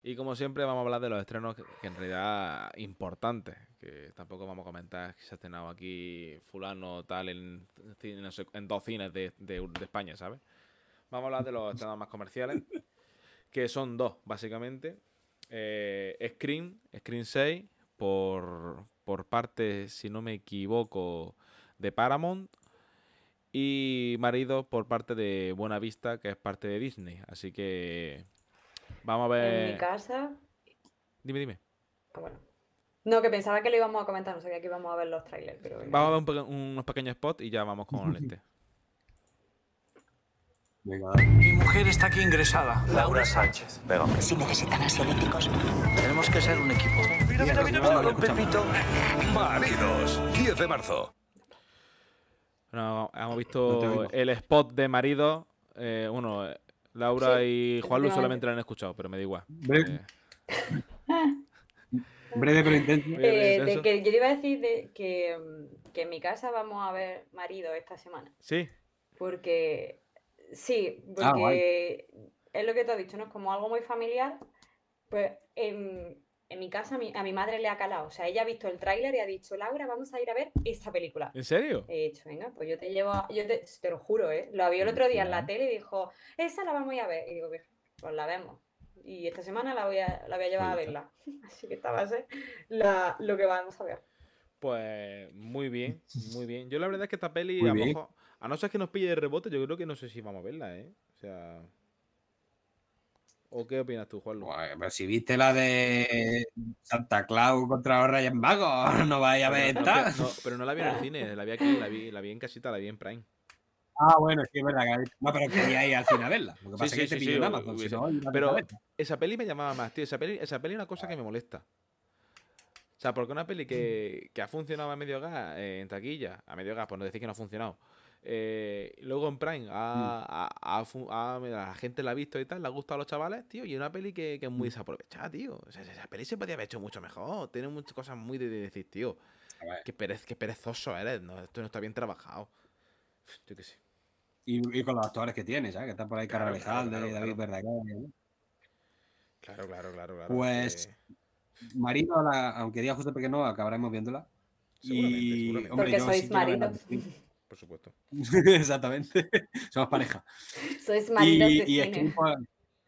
Y como siempre vamos a hablar de los estrenos que en realidad importantes, que tampoco vamos a comentar que se ha estrenado aquí fulano tal en, no sé, en 2 cines de España, ¿sabes? Vamos a hablar de los estrenos más comerciales, que son 2, básicamente. Scream 6, por parte, si no me equivoco, de Paramount, y Marido por parte de Buena Vista, que es parte de Disney. Así que vamos a En mi ver... casa, Dime. bueno. No, que pensaba que lo íbamos a comentar, no sabía que íbamos a ver los trailers, pero venga, Vamos a dime. ver unos pequeños spots y ya vamos con este. Venga, dale. Mi mujer está aquí ingresada. Laura Sánchez. Venga. Si necesitan ansiolíticos. Tenemos que ser un equipo. No, no, Pepito. Maridos. 10 de marzo. Bueno, hemos No te visto oigo. el spot de Marido. Bueno, Laura Sí, y Juanlu efectivamente. solamente lo han escuchado, pero me da igual. Breve, breve pero intenso. Bien, De intenso. que yo te iba a decir que en mi casa vamos a ver Marido esta semana. Sí, Porque, sí, Ah, porque es lo que tú has dicho, ¿no? Es como algo muy familiar. Pues en mi casa a mi madre le ha calado. O sea, ella ha visto el tráiler y ha dicho, Laura, vamos a ir a ver esta película. ¿en serio? He dicho, venga, pues yo te llevo, te lo juro, ¿eh? Lo vio el otro día en la tele y dijo, esa la vamos a ir a ver. Y digo, pues la vemos. Y esta semana la voy a llevar a verla. Así que esta va a ser lo que vamos a ver. Pues muy bien, muy bien. Yo la verdad es que esta peli, Muy a lo bien. mejor, a no ser que nos pille de rebote, yo creo que no sé si vamos a verla, ¿eh? O sea... ¿O qué opinas tú, Juanlu? Bueno, pero si viste la de Santa Claus contra los Reyes Magos, no vais a ver No, esta. pero no la vi en el cine, la vi aquí, la vi en casita, la vi en Prime. Ah, bueno, sí, es verdad que no, pero quería ir al cine a verla. Lo que pasa Sí, es que te sí, pilló sí, en Amazon. Si hubiese- no, iba a pero verla. esa peli me llamaba más, tío. Esa peli es una cosa que me molesta. O sea, porque una peli que ha funcionado a medio gas en taquilla, a medio gas, por no decir que no ha funcionado. Luego en Prime la gente la ha visto y tal, le ha gustado a los chavales, tío. Y una peli que es muy desaprovechada, tío. O sea, esa peli se podría haber hecho mucho mejor. Tiene muchas cosas muy de decir, tío. A ver. Qué perezoso eres. No, esto no está bien trabajado. Yo qué sé. Y con los actores que tienes, ¿sabes? Que están por ahí Claro, Carlos Alejandro, claro, David claro. Verdaguer, ¿no? Claro. Pues, Marido, aunque diga justo porque no, acabaremos viéndola. Seguramente. Hombre, Porque yo sois sí quiero verla. maridos. Por supuesto. Exactamente. Somos pareja. Sois maridos de Y cine. Scream, pues,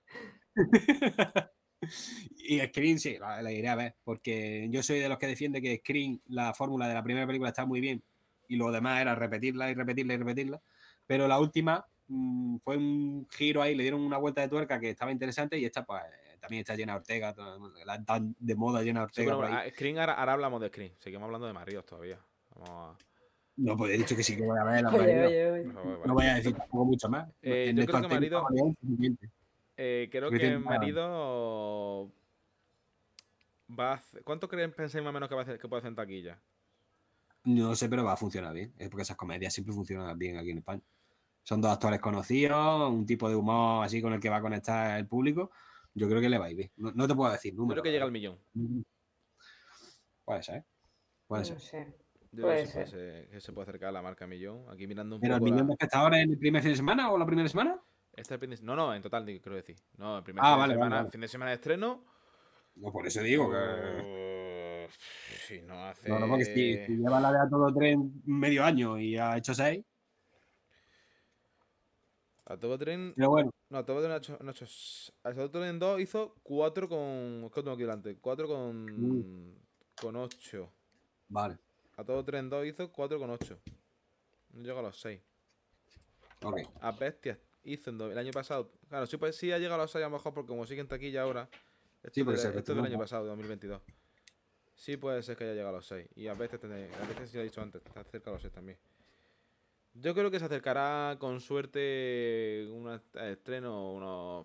y Scream sí, la iré a ver, porque yo soy de los que defiende que Scream, la fórmula de la primera película está muy bien y lo demás era repetirla y repetirla y repetirla, pero la última fue un giro ahí, le dieron una vuelta de tuerca que estaba interesante y esta pues también está llena de Ortega, la tan de moda llena de Sí, Ortega bueno, por ahí. Scream, ahora hablamos de Scream. Seguimos hablando de Maridos todavía. Vamos a... No, pues he dicho que sí que voy a ver la Oye, Marido. oye. Por favor, No vale. voy a decir tampoco mucho más. Yo En creo estos que técnicos Marido- es suficiente. Creo Suficiente que para- Marido va a hacer... ¿Cuánto pensáis más o menos que puede hacer en taquilla? No sé, pero va a funcionar bien. Es porque esas comedias siempre funcionan bien aquí en España. Son 2 actores conocidos, un tipo de humor así con el que va a conectar el público. Yo creo que le va a ir bien. No te puedo decir Yo número. creo que llega al millón. Puede ser. Puede ser. No sé. Yo Puede creo que ser. que se puede acercar a la marca millón. Aquí mirando un ¿Pero el poco millón de espectadores en el primer fin de semana o la primera semana? No, en total, quiero decir. No, el primer Ah, fin de vale, semana, vale. fin de semana de estreno. No, por eso digo que. Si no hace... No, porque si lleva la de A Todo Tren medio año y ha hecho 6. A todo tren... Pero bueno, No, a todo tren a todo tren 2 hizo 4 con... ¿Qué tengo aquí delante? 4 con 8. vale. A todo tren 2 hizo 4 con 8. No llegó a los 6. Ok. A Bestias hizo el año pasado. Claro, sí, pues sí ha llegado a los 6 a lo mejor, porque como sigue en taquilla ahora. Sí, porque se esto es del retomó. año pasado, de 2022. Sí puede ser que haya llegado a los 6. Y a Bestias, sí lo he dicho antes, está cerca de los 6 también. Yo creo que se acercará con suerte un estreno, unos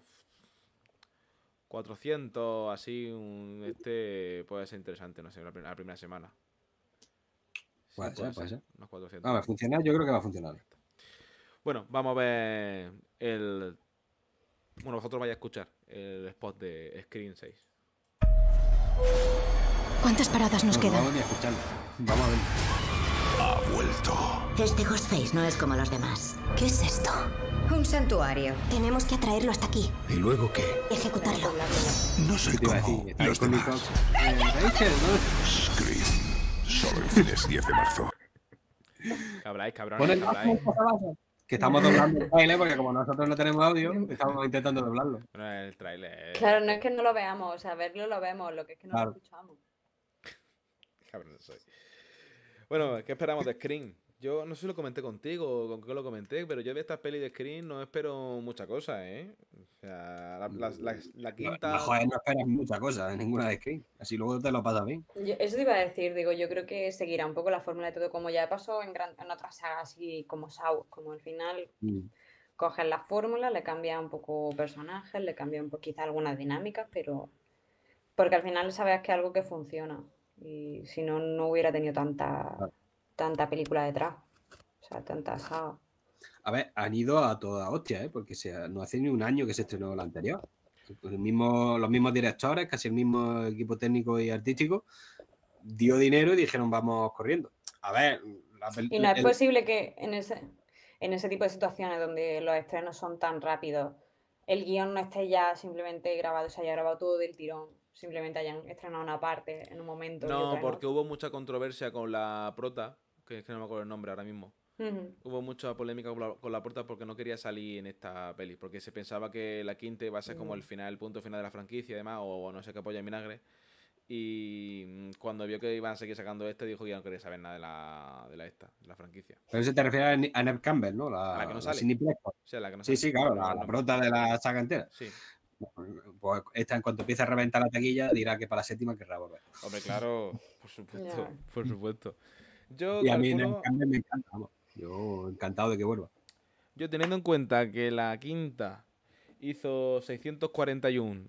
400, así, puede ser interesante, no sé, la primera semana. Sí, Puede ser. unos 400. Va a funcionar, yo creo que va a funcionar. Bueno, vamos a ver el... Bueno, vosotros vais a escuchar el spot de Screen 6. ¿Cuántas paradas nos No quedan? vamos ni a escucharlo. Vamos a ver. Ha vuelto. Este Ghostface no es como los demás. ¿Qué es esto? Un santuario. Tenemos que atraerlo hasta aquí. ¿Y luego qué? Ejecutarlo. No soy Te iba a como decir, está ahí los con demás. Nicox. Rachel, ¿no? Scream. Solo el cines 10 de marzo. Que habláis, Pon cabrones, el que habláis. que estamos doblando el trailer porque como nosotros no tenemos audio, estamos intentando doblarlo. No es el tráiler. Claro, no es que no lo veamos, o sea, verlo lo vemos, lo que es que no Claro. lo escuchamos. Cabrón soy. Bueno, ¿qué esperamos de Scream? Yo no sé si lo comenté contigo o con qué lo comenté, pero yo de esta peli de Scream no espero mucha cosa, ¿eh? O sea, la quinta... Joder, no esperas mucha cosa de ninguna de Scream. Así luego te lo pasas bien. Eso te iba a decir, digo, yo creo que seguirá un poco la fórmula de todo, como ya pasó en otras sagas, así como Saw, como al final cogen la fórmula, le cambia un poco personajes, le cambia un poco quizá algunas dinámicas, pero porque al final sabes que es algo que funciona y si no, no hubiera tenido tanta película detrás, o sea, tanta saga. A ver, han ido a toda hostia, ¿eh? Porque no hace ni un año que se estrenó la anterior. Los mismos directores, casi el mismo equipo técnico y artístico, dio dinero y dijeron vamos corriendo. A ver, Y no es posible que en ese tipo de situaciones donde los estrenos son tan rápidos, el guión no esté ya simplemente grabado, se haya grabado todo del tirón, simplemente hayan estrenado una parte en un momento. No, porque hubo mucha controversia con la prota, que es que no me acuerdo el nombre ahora mismo. Hubo mucha polémica con la prota porque no quería salir en esta peli, porque se pensaba que la quinta iba a ser como el punto final de la franquicia y demás, o no sé qué polla en vinagre. Y cuando vio que iban a seguir sacando dijo que ya no quería saber nada de la franquicia. Pero eso te refieres a Neve Campbell, ¿no? La que no sale. Sidney Prescott. O sea, la que no sale. Sí, claro, la prota de la saga entera. Sí. Pues esta, en cuanto empiece a reventar la taquilla, dirá que para la séptima querrá volver. Hombre, claro, por supuesto, Ya. por supuesto. Yo Y a mí calculo, Neve Campbell me encanta, vamos. Yo encantado de que vuelva. yo teniendo en cuenta que la quinta hizo 641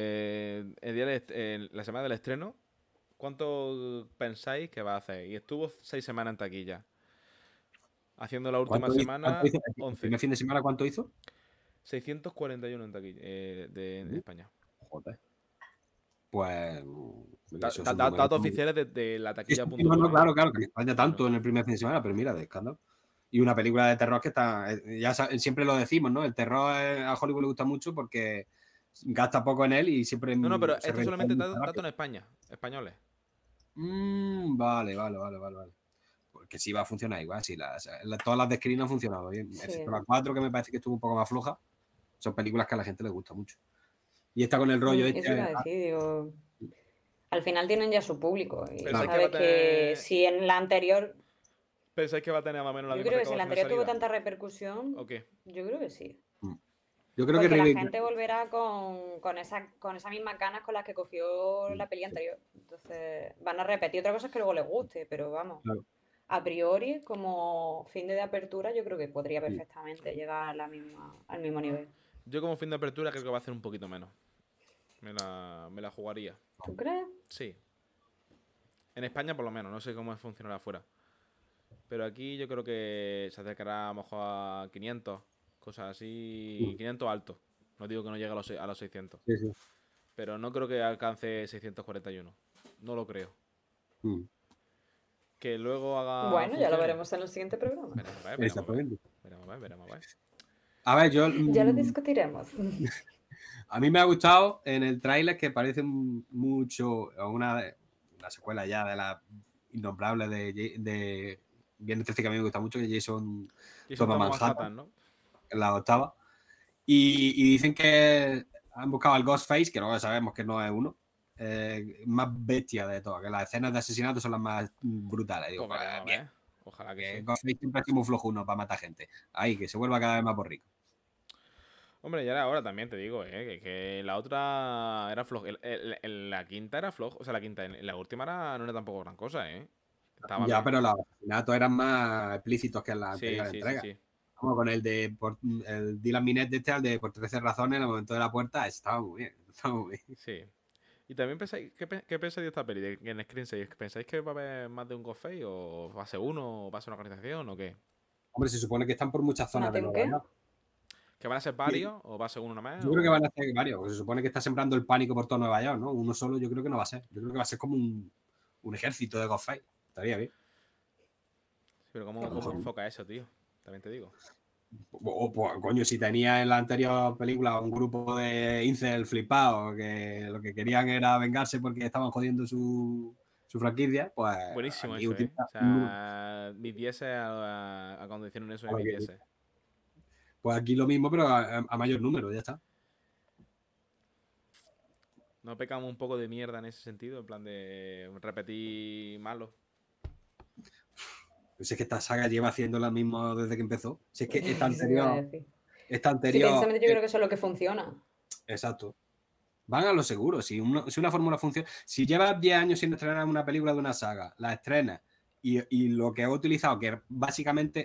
la semana del estreno, ¿cuánto pensáis que va a hacer? Y estuvo 6 semanas en taquilla. Haciendo la última semana, ¿Cuánto hizo? ¿El 11. primer fin de semana cuánto hizo? 641 en taquilla en España. Joder. Pues. esos son Datos números oficiales de la taquilla. no, claro, que en España tanto en el primer fin de semana, pero mira, de escándalo. Y una película de terror que está. Siempre lo decimos, ¿no? El terror a Hollywood le gusta mucho porque gasta poco en él y siempre. No, pero esto solamente datos en España, españoles. Vale. Porque sí va a funcionar igual. Sí, todas las de Scream han funcionado bien. Sí. Excepto la 4, que me parece que estuvo un poco más floja. Son películas que a la gente le gusta mucho. Y está con el rollo Eso iba a decir, digo, al final tienen ya su público. Y Pensáis sabes que va a que tener- si en la anterior, ¿Pensáis que va a tener más o menos la yo misma creo que si la recaudación de anterior tuvo salida? tanta repercusión, ¿O qué? yo creo que sí. Yo creo Porque que la Rebecca- gente volverá con esas mismas ganas con las que cogió la peli anterior. Entonces, van a repetir. Otra cosa es que luego les guste, pero vamos. Claro. A priori, como fin de apertura, yo creo que podría perfectamente llegar al mismo nivel. Yo como fin de apertura creo que va a hacer un poquito menos. Me la jugaría. ¿Tú crees? Sí. En España por lo menos, no sé cómo funcionará afuera. Pero aquí yo creo que se acercará a lo mejor a 500, cosas así, 500 altos. No digo que no llegue a los 600. Sí. Pero no creo que alcance 641. No lo creo. Que luego haga... Bueno, ya lo funcione. veremos en el siguiente programa. Veremos a ver. Exactamente. Veremos a ver. A ver, yo. Ya lo discutiremos. A mí me ha gustado en el tráiler que parece mucho a una secuela ya de la innombrable de Viernes 13, que a mí me gusta mucho, que Jason toma Manhattan, ¿no? en la octava. Y dicen que han buscado al Ghostface, que luego sabemos que no es uno, más bestia de todo, que las escenas de asesinato son las más brutales. Digo, Pues veremos a bien, ver. Ojalá que que sí. Ghostface siempre ha sido muy flojuno para matar gente. Ahí, que se vuelva cada vez más borrico. Hombre, ya era hora también, te digo, que la otra era floja. La quinta era floja. O sea, la última no era tampoco gran cosa, Estaba Ya, bien. pero los asesinatos eran más explícitos que en la anterior entrega. Sí. Como con el Dylan Minnette el de por 13 razones, en el momento de la puerta, estaba muy bien. Sí. Y también pensáis, ¿qué pensáis de esta peli? En Screen 6, ¿pensáis que va a haber más de un Ghostface? ¿O va a ser uno? ¿O va a ser una organización? ¿O qué? Hombre, se supone que están por muchas zonas de ¿Más Nueva de un York. ¿Que van a ser varios? ¿O va a ser uno más? Yo creo que van a ser varios, porque se supone que está sembrando el pánico por todo Nueva York, ¿no? Uno solo yo creo que no va a ser. Yo creo que va a ser como un ejército de Ghostface. Estaría bien. Pero ¿cómo enfoca eso, tío? También te digo. Pues, coño, si tenía en la anterior película un grupo de incel flipados que lo que querían era vengarse porque estaban jodiendo su franquicia, pues. Buenísimo aquí eso, ¿eh? utiliza O sea, mis 10 a cuando hicieron eso de mis 10. Pues aquí lo mismo, pero a mayor número, ya está. ¿No pecamos un poco de mierda en ese sentido? En plan de repetir malo. Pues es que esta saga lleva haciendo lo mismo desde que empezó. Si es que esta Eso te iba a anterior. decir. Esta Sí, anterior. precisamente yo creo que eso es lo que funciona. Exacto. Van a lo seguro. Si una fórmula funciona. Si llevas 10 años sin estrenar una película de una saga, la estrenas y lo que he utilizado, que básicamente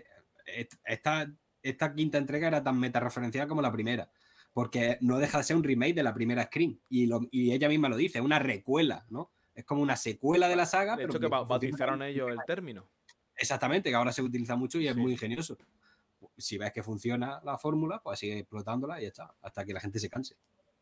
esta quinta entrega era tan meta-referencial como la primera. Porque no deja de ser un remake de la primera Scream. Y ella misma lo dice, una recuela, ¿no? Es como una secuela de la saga. De pero hecho, que bautizaron ellos el término. Exactamente, que ahora se utiliza mucho y es Sí. muy ingenioso. Si ves que funciona la fórmula, pues sigue explotándola y ya está, hasta que la gente se canse.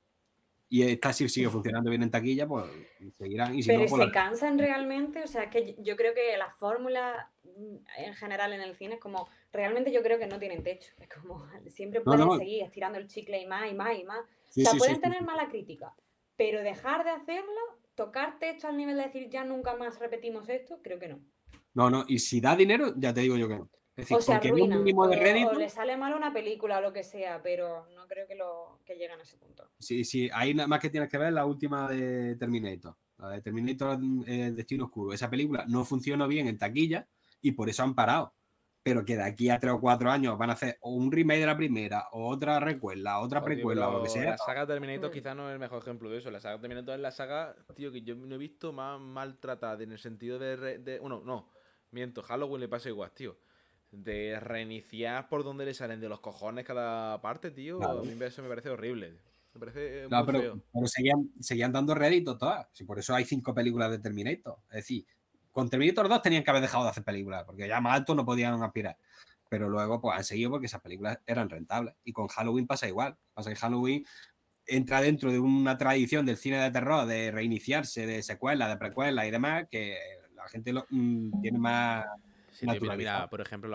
Y esta si sigue funcionando bien en taquilla, pues seguirán. Y si Pero no, pues ¿se cansan realmente? O sea, es que yo creo que las fórmulas en general en el cine es como, realmente yo creo que no tienen techo. Es como, siempre pueden no. seguir estirando el chicle y más y más y más. Sí, O sea, sí, pueden sí, tener sí. mala crítica, pero dejar de hacerlo, tocar techo al nivel de decir ya nunca más repetimos esto, creo que no. No, y si da dinero, ya te digo yo que no. Es decir, O se con que dé un arruinan, mínimo de o rédito, le sale mal una película o lo que sea, pero no creo que lleguen a ese punto. sí, ahí nada más que tienes que ver la última de Terminator. La de Terminator Destino Oscuro. Esa película no funcionó bien en taquilla y por eso han parado. Pero que de aquí a 3 o 4 años van a hacer o un remake de la primera, o otra recuela, otra Joder, precuela, o lo que sea. La saga Terminator quizás no es el mejor ejemplo de eso. La saga Terminator es la saga, tío, que yo no he visto más maltratada en el sentido de bueno, no, miento, Halloween le pasa igual, tío. De reiniciar por donde le salen de los cojones cada parte, tío. Claro. A mí eso me parece horrible. Me parece No, muy feo. pero seguían dando réditos todas. Sí, por eso hay 5 películas de Terminator. Es decir, con Terminator 2 tenían que haber dejado de hacer películas, porque ya más alto no podían aspirar. Pero luego pues han seguido porque esas películas eran rentables. Y con Halloween pasa igual. Pasa que Halloween entra dentro de una tradición del cine de terror, de reiniciarse, de secuelas, de precuelas y demás, que la gente tiene más Sí, tío, naturalizado. mira, por ejemplo,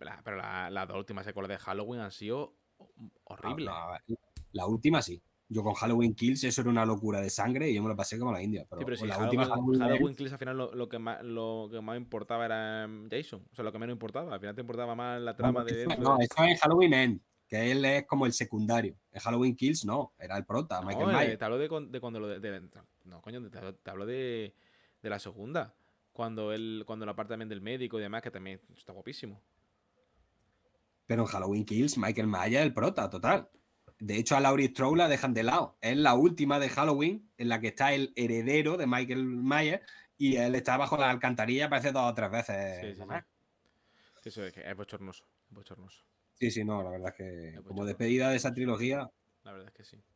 las dos últimas secuelas de Halloween han sido horribles. La última sí. Yo con Halloween Kills eso era una locura de sangre y yo me lo pasé como la India. Pero Sí, pero si la última Halloween Kills al final lo que más importaba era Jason. O sea, lo que menos importaba. Al final te importaba más la trama de dentro. No, eso es Halloween End, que él es como el secundario. En Halloween Kills no, era el prota, No, Michael Myers. te hablo de cuando no, coño, te hablo de la segunda. Cuando la parte también del médico y demás, que también está guapísimo. Pero en Halloween Kills, Michael Myers es el prota, total. De hecho, a Laurie Strode la dejan de lado. Es la última de Halloween en la que está el heredero de Michael Myers y él está bajo la alcantarilla, aparece 2 o 3 veces. Sí. Eso es que es bochornoso. Sí, no, la verdad es que como bochornoso. despedida de esa trilogía. La verdad es que sí.